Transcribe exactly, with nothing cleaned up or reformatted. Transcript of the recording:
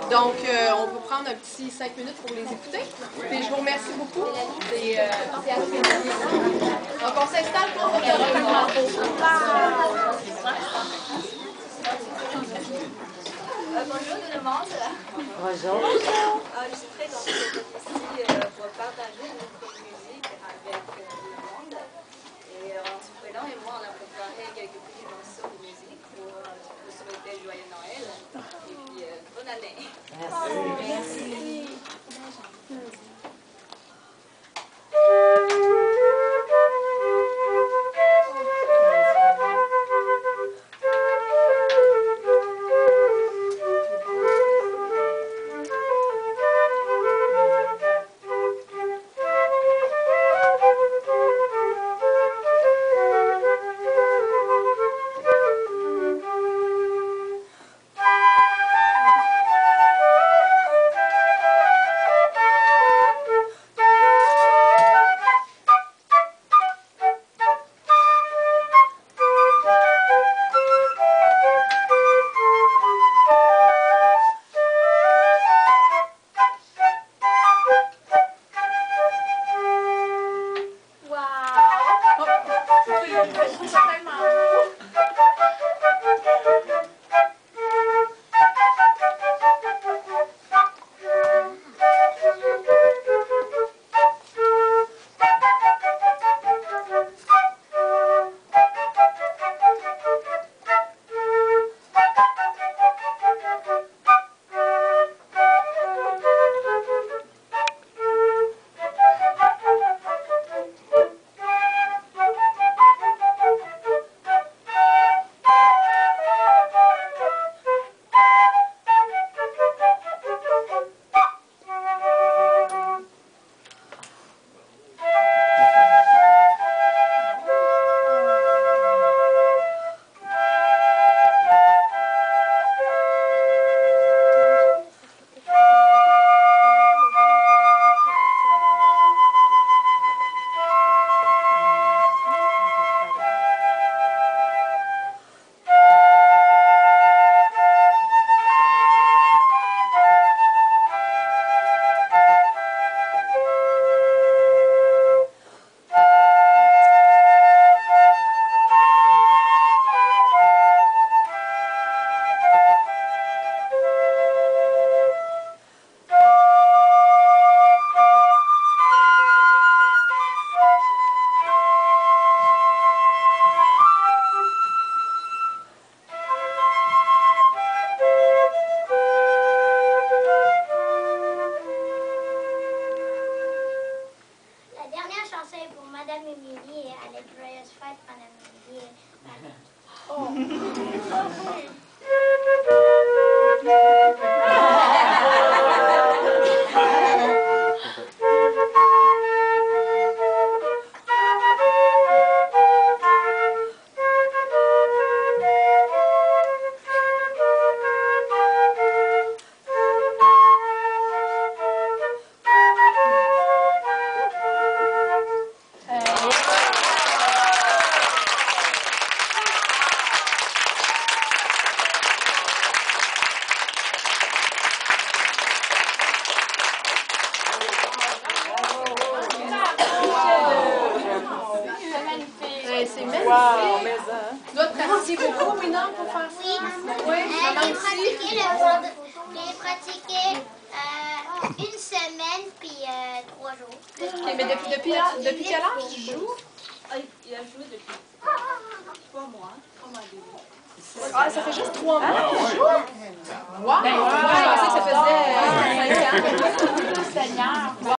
Donc, euh, on peut prendre un petit cinq minutes pour les écouter. Et je vous remercie beaucoup. C'est euh, assez bien. Donc, on s'installe confortablement. Euh, bonjour tout le monde. Bonjour. Euh, je suis très contente d'être ici euh, pour partager notre musique avec euh, le monde. Et euh, Fredan et moi, on a préparé quelques petits morceaux de musique pour euh, vous souhaiter joyeux Noël. Et puis, euh, bonne année. Merci. Merci. C'est magnifique. Wow, mais ça. Tu dois te pratiquer beaucoup, Mina, pour faire ça? Oui. Oui. Euh, j'ai pratiqué, le vend- j'ai pratiqué euh, une semaine puis euh, trois jours. Okay, mais depuis, depuis, depuis quel âge tu joues? Ah, il a joué depuis trois mois. Trois mois début. Ah, ça fait juste trois mois que tu joues? Wow! Je pensais que ça faisait cinq ans.